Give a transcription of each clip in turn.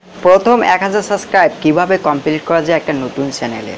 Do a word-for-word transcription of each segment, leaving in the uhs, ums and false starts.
প্রথম এক হাজার সাবস্ক্রাইব কিভাবে কমপ্লিট করা যায় একটা নতুন চ্যানেলে।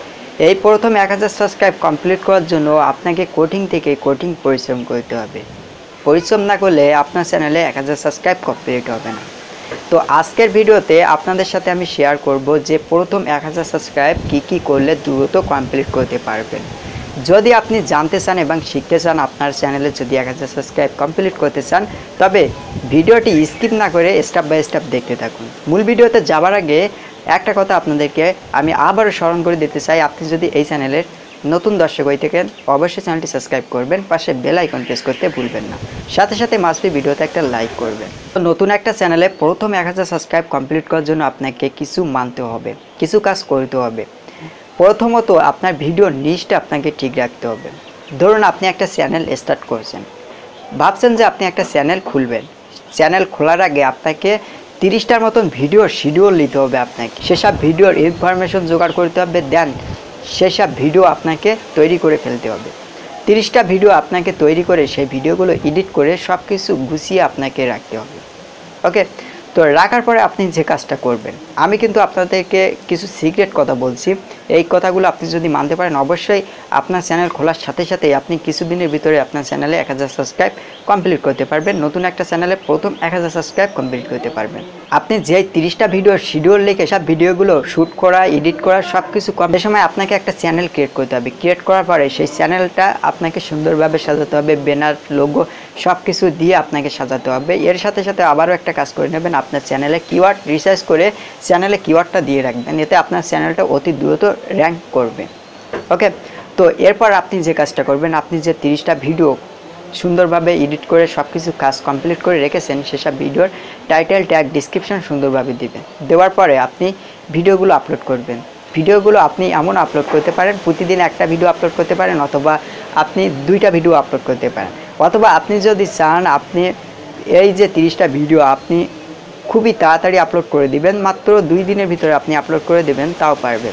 এই প্রথম এক হাজার সাবস্ক্রাইব কমপ্লিট করার জন্য আপনাকে কঠিন থেকে কঠিন পরিশ্রম করতে হবে। পরিশ্রম না করলে আপনার চ্যানেলে এক হাজার সাবস্ক্রাইব কমপ্লিট হবে না। তো আজকের ভিডিওতে আপনাদের সাথে আমি শেয়ার করব যে প্রথম এক হাজার সাবস্ক্রাইব কী কী করলে দ্রুত কমপ্লিট করতে পারবেন। যদি আপনি জানতে চান এবং শিখতে চান আপনার চ্যানেলে যদি এক হাজার সাবস্ক্রাইব কমপ্লিট করতে চান, তবে ভিডিওটি স্কিপ না করে স্টেপ বাই স্টেপ দেখতে থাকুন। মূল ভিডিওতে যাওয়ার আগে একটা কথা আপনাদেরকে আমি আবারও স্মরণ করে দিতে চাই, আপনি যদি এই চ্যানেলের নতুন দর্শক হয়ে থাকেন অবশ্যই চ্যানেলটি সাবস্ক্রাইব করবেন, পাশে বেল আইকন প্রেস করতে ভুলবেন না, সাথে সাথে মাস্ট বি ভিডিওতে একটা লাইক করবেন। তো নতুন একটা চ্যানেলে প্রথম এক হাজার সাবস্ক্রাইব কমপ্লিট করার জন্য আপনাকে কিছু মানতে হবে, কিছু কাজ করতে হবে। প্রথমত আপনার ভিডিওর নিচটা আপনাকে ঠিক রাখতে হবে। ধরুন আপনি একটা চ্যানেল স্টার্ট করছেন, ভাবছেন যে আপনি একটা চ্যানেল খুলবেন। চ্যানেল খোলার আগে আপনাকে তিরিশটার মতন ভিডিওর শিডিউল নিতে হবে, আপনাকে সেসব ভিডিওর ইনফরমেশন জোগাড় করতে হবে, দেন সেসব ভিডিও আপনাকে তৈরি করে ফেলতে হবে। তিরিশটা ভিডিও আপনাকে তৈরি করে সেই ভিডিওগুলো এডিট করে সব কিছু গুছিয়ে আপনাকে রাখতে হবে। ওকে, তো রাখার পরে আপনি যে কাজটা করবেন, আমি কিন্তু আপনাদেরকে কিছু সিক্রেট কথা বলছি, এই কথাগুলো আপনি যদি মানতে পারেন অবশ্যই আপনার চ্যানেল খোলার সাথে সাথেই আপনি কিছুদিনের ভিতরে আপনার চ্যানেলে এক হাজার সাবস্ক্রাইব কমপ্লিট করতে পারবেন। নতুন একটা চ্যানেলে প্রথম এক হাজার সাবস্ক্রাইব কমপ্লিট করতে পারবেন। আপনি যে তিরিশটা ভিডিওর শিডিউল লিখে সব ভিডিওগুলো শ্যুট করা, এডিট করা সব কিছু কম সময় আপনাকে একটা চ্যানেল ক্রিয়েট করতে হবে। ক্রিয়েট করার পরে সেই চ্যানেলটা আপনাকে সুন্দরভাবে সাজাতে হবে, ব্যানার, লোগো সব কিছু দিয়ে আপনাকে সাজাতে হবে। এর সাথে সাথে আবারও একটা কাজ করে নেবেন, আপনার চ্যানেলে কিওয়ার্ড রিসার্চ করে চ্যানেলে কিওয়ার্ডটা দিয়ে রাখবেন, এতে আপনার চ্যানেলটা অতি দ্রুত র্যাঙ্ক করবে। ওকে, তো এরপর আপনি যে কাজটা করবেন, আপনি যে তিরিশটা ভিডিও সুন্দরভাবে এডিট করে সব কিছু কাজ কমপ্লিট করে রেখেছেন, সেসব ভিডিওর টাইটেল, ট্যাগ, ডিসক্রিপশন সুন্দরভাবে দিবেন। দেওয়ার পরে আপনি ভিডিওগুলো আপলোড করবেন। ভিডিওগুলো আপনি এমন আপলোড করতে পারেন, প্রতিদিন একটা ভিডিও আপলোড করতে পারেন, অথবা আপনি দুইটা ভিডিও আপলোড করতে পারেন, অথবা আপনি যদি চান আপনি এই যে তিরিশটা ভিডিও আপনি খুবই তাড়াতাড়ি আপলোড করে দিবেন, মাত্র দুই দিনের ভিতরে আপনি আপলোড করে দেবেন, তাও পারবেন।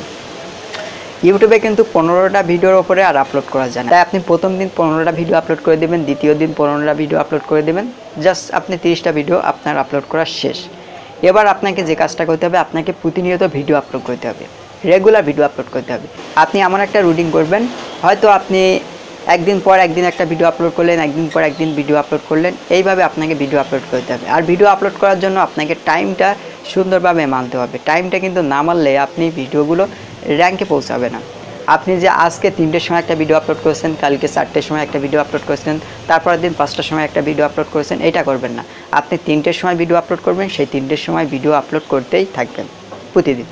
ইউটিউবে কিন্তু পনেরোটা ভিডিওর ওপরে আর আপলোড করা যায় না, তাই আপনি প্রথম দিন পনেরোটা ভিডিও আপলোড করে দেবেন, দ্বিতীয় দিন পনেরোটা ভিডিও আপলোড করে দেবেন, জাস্ট আপনি তিরিশটা ভিডিও আপনার আপলোড করা শেষ। এবার আপনাকে যে কাজটা করতে হবে, আপনাকে প্রতিনিয়ত ভিডিও আপলোড করতে হবে, রেগুলার ভিডিও আপলোড করতে হবে। আপনি এমন একটা রুটিন করবেন, হয়তো আপনি একদিন পর একদিন একটা ভিডিও আপলোড করলেন, একদিন পর একদিন ভিডিও আপলোড করলেন, এইভাবে আপনাকে ভিডিও আপলোড করতে হবে। আর ভিডিও আপলোড করার জন্য আপনাকে টাইমটা সুন্দরভাবে মানতে হবে। টাইমটা কিন্তু না মানলে আপনি ভিডিওগুলো র্যাঙ্কে পৌঁছাবে না। আপনি যে আজকে তিনটের সময় একটা ভিডিও আপলোড করেছেন, কালকে চারটের সময় একটা ভিডিও আপলোড করেছেন, তারপরের দিন পাঁচটার সময় একটা ভিডিও আপলোড করেছেন, এটা করবেন না। আপনি তিনটের সময় ভিডিও আপলোড করবেন, সেই তিনটের সময় ভিডিও আপলোড করতেই থাকবেন প্রতিদিন।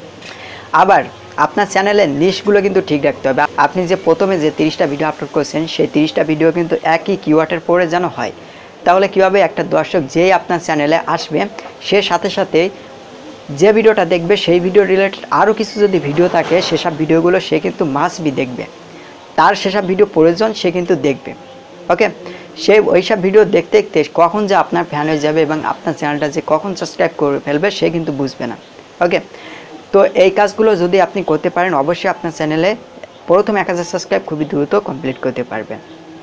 আবার আপনার চ্যানেলের নিশগুলো কিন্তু ঠিক রাখতে হবে। আপনি যে প্রথমে যে তিরিশটা ভিডিও আপলোড করেছেন, সেই তিরিশটা ভিডিও কিন্তু একই কিওয়ার্ডের পরে যেন হয়। তাহলে কীভাবে একটা দর্শক যেই আপনার চ্যানেলে আসবে, সে সাথে সাথে যে ভিডিওটা দেখবে সেই ভিডিও রিলেটেড আরও কিছু যদি ভিডিও থাকে, সেসব ভিডিওগুলো সে কিন্তু মাস্ট বি দেখবে, তার সেসব ভিডিও প্রয়োজন, সে কিন্তু দেখবে। ওকে, সে ওইসব ভিডিও দেখতে দেখতে কখন যে আপনার ফ্যান হয়ে যাবে এবং আপনার চ্যানেলটা যে কখন সাবস্ক্রাইব করে ফেলবে সে কিন্তু বুঝবে না। ওকে, তো এই কাজগুলো যদি আপনি করতে পারেন অবশ্যই আপনার চ্যানেলে প্রথম এক হাজার সাবস্ক্রাইব খুবই দ্রুত কমপ্লিট করতে পারবেন।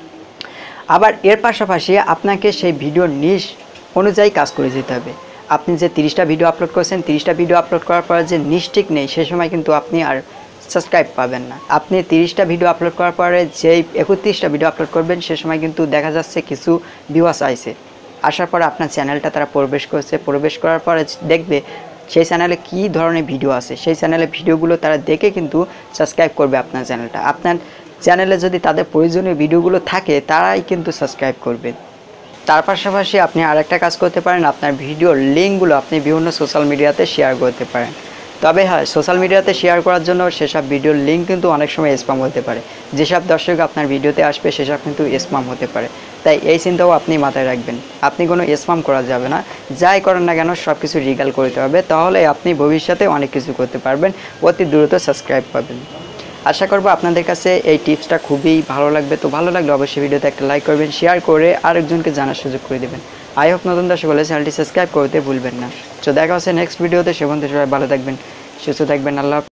আবার এর পাশাপাশি আপনাকে সেই ভিডিওর নিশ অনুযায়ী কাজ করে যেতে হবে। আপনি যে তিরিশটা ভিডিও আপলোড করেছেন, তিরিশটা ভিডিও আপলোড করার পরে যে নিশ ঠিক নেই, সে সময় কিন্তু আপনি আর সাবস্ক্রাইব পাবেন না। আপনি তিরিশটা ভিডিও আপলোড করার পরে যেই একত্রিশটা ভিডিও আপলোড করবেন, সে সময় কিন্তু দেখা যাচ্ছে কিছু ভিউয়ার্স আইছে, আসার পরে আপনার চ্যানেলটা তারা প্রবেশ করছে, প্রবেশ করার পরে দেখবে সেই চ্যানেলে কী ধরনের ভিডিও আছে, সেই চ্যানেলের ভিডিওগুলো তারা দেখে কিন্তু সাবস্ক্রাইব করবে আপনার চ্যানেলটা। আপনার চ্যানেলে যদি তাদের প্রয়োজনীয় ভিডিওগুলো থাকে, তারাই কিন্তু সাবস্ক্রাইব করবে। তার পাশাপাশি আপনি আরেকটা কাজ করতে পারেন, আপনার ভিডিওর লিঙ্কগুলো আপনি বিভিন্ন সোশ্যাল মিডিয়াতে শেয়ার করতে পারেন। তবে হ্যাঁ, সোশ্যাল মিডিয়াতে শেয়ার করার জন্য সেসব ভিডিওর লিঙ্ক কিন্তু অনেক সময় স্প্যাম হতে পারে। যেসব দর্শক আপনার ভিডিওতে আসবে সেসব কিন্তু স্প্যাম হতে পারে, তাই এই চিন্তাও আপনি মাথায় রাখবেন। আপনি কোনো স্প্যাম করা যাবে না, যাই করেন না কেন সব কিছু লিগ্যাল করতে হবে, তাহলে আপনি ভবিষ্যতে অনেক কিছু করতে পারবেন, অতি দ্রুত সাবস্ক্রাইব পাবেন। আশা করব আপনাদের কাছে এই টিপসটা খুবই ভালো লাগবে। তো ভালো লাগলে অবশ্যই ভিডিওতে একটা লাইক করবেন, শেয়ার করে আরেকজনকে জানার সুযোগ করে দেবেন। আই হোপ নতুন দর্শক হলে চ্যানেলটি সাবস্ক্রাইব করতে ভুলবেন না। তো দেখা হচ্ছে নেক্সট ভিডিওতে, সে পর্যন্ত সবাই ভালো থাকবেন, সুস্থ থাকবেন। আল্লাহ।